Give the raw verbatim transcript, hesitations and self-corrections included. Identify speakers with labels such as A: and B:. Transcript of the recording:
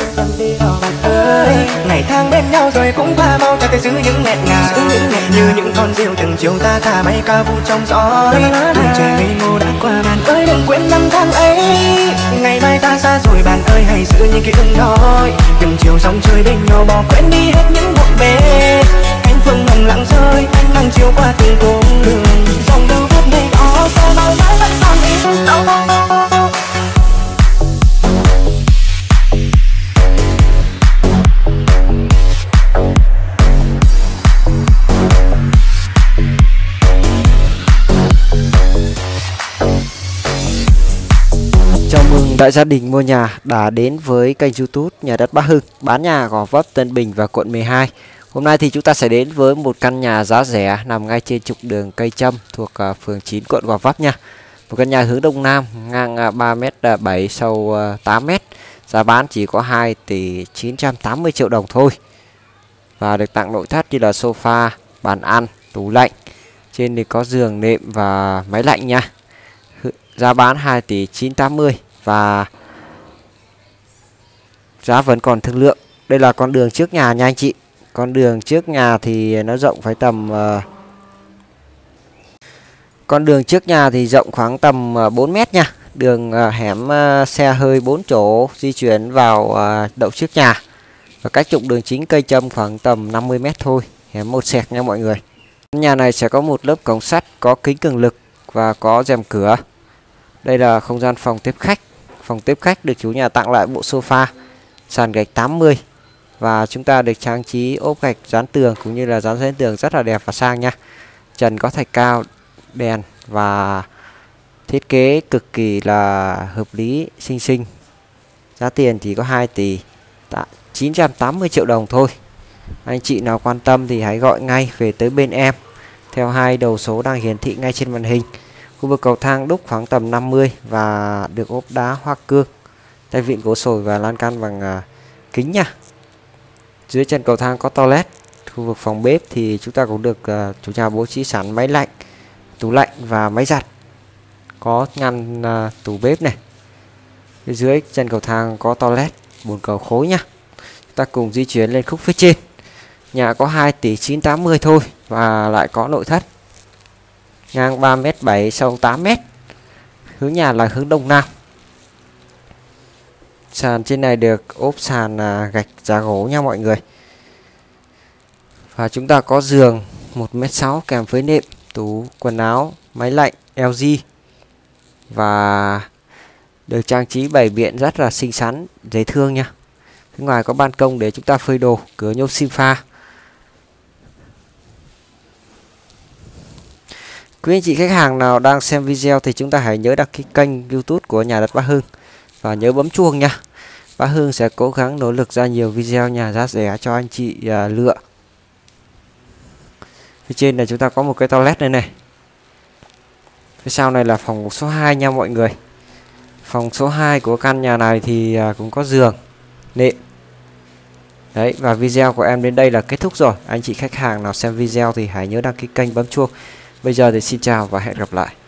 A: dần đi đâu bạn ơi. Ngày tháng bên nhau rồi cũng qua mau, ta phải giữ những nghẹn ngào như những con diều từng chiều ta thả bay ca vu trong gió. Tuổi trẻ ngây ngô đã qua, bạn ơi đừng quên năm tháng ấy. Ngày mai ta xa rồi bạn ơi, hãy giữ những ký ức đó. Từng chiều sóng chơi bên nhau, bỏ quên đi hết những bộn bề. Cánh phương hồng lặng rơi, ánh nắng chiếu qua từng cung đường. Dòng đâu vút mây đó, sao bao mãi vẫn còn im đâu.
B: Chào mừng đại gia đình mua nhà đã đến với kênh YouTube Nhà đất Bá Hưng, bán nhà Gò Vấp, Tân Bình và quận mười hai. Hôm nay thì chúng ta sẽ đến với một căn nhà giá rẻ nằm ngay trên trục đường Cây Trâm thuộc uh, phường chín quận Gò Vấp nha. Một căn nhà hướng đông nam, ngang uh, ba mét bảy, sâu uh, tám mét. Giá bán chỉ có hai tỷ chín trăm tám mươi triệu đồng thôi. Và được tặng nội thất như là sofa, bàn ăn, tủ lạnh. Trên thì có giường, nệm và máy lạnh nha. Giá bán hai tỷ chín trăm tám mươi và giá vẫn còn thương lượng. Đây là con đường trước nhà nha anh chị. Con đường trước nhà thì nó rộng phải tầm uh, Con đường trước nhà thì rộng khoảng tầm uh, bốn mét nha. Đường uh, hẻm uh, xe hơi bốn chỗ di chuyển vào uh, đậu trước nhà. Và cách trục đường chính Cây Trâm khoảng tầm năm mươi mét thôi. Hẻm một sẹt nha mọi người. Nhà này sẽ có một lớp cổng sắt, có kính cường lực và có rèm cửa. Đây là không gian phòng tiếp khách. Phòng tiếp khách được chủ nhà tặng lại bộ sofa, sàn gạch tám mươi. Và chúng ta được trang trí ốp gạch dán tường cũng như là dán dán tường rất là đẹp và sang nha. Trần có thạch cao, đèn và thiết kế cực kỳ là hợp lý, xinh xinh. Giá tiền chỉ có hai tỷ chín trăm tám mươi triệu đồng thôi. Anh chị nào quan tâm thì hãy gọi ngay về tới bên em theo hai đầu số đang hiển thị ngay trên màn hình. Khu vực cầu thang đúc khoảng tầm năm mươi và được ốp đá hoa cương, tay vịn gỗ sồi và lan can bằng uh, kính nha. Dưới chân cầu thang có toilet. Khu vực phòng bếp thì chúng ta cũng được uh, chủ nhà bố trí sẵn máy lạnh, tủ lạnh và máy giặt. Có ngăn uh, tủ bếp này. Phía dưới chân cầu thang có toilet, bồn cầu khối nha. Chúng ta cùng di chuyển lên khúc phía trên. Nhà có hai tỷ chín trăm tám mươi thôi và lại có nội thất. Ngang ba mét bảy, sâu tám mét. Hướng nhà là hướng đông nam. Sàn trên này được ốp sàn à, gạch giá gỗ nha mọi người. Và chúng ta có giường một mét sáu kèm với nệm, tủ quần áo, máy lạnh L G. Và được trang trí bày biện rất là xinh xắn, dễ thương nha. Phía ngoài có ban công để chúng ta phơi đồ, cửa nhôm sim pha. Quý anh chị khách hàng nào đang xem video thì chúng ta hãy nhớ đăng ký kênh YouTube của Nhà đất Bá Hưng và nhớ bấm chuông nha. Bá Hưng sẽ cố gắng nỗ lực ra nhiều video nhà giá rẻ cho anh chị uh, lựa. Phía trên này chúng ta có một cái toilet này này. Phía sau này là phòng số hai nha mọi người. Phòng số hai của căn nhà này thì uh, cũng có giường, nệm. Đấy, và video của em đến đây là kết thúc rồi. Anh chị khách hàng nào xem video thì hãy nhớ đăng ký kênh, bấm chuông. Bây giờ thì xin chào và hẹn gặp lại.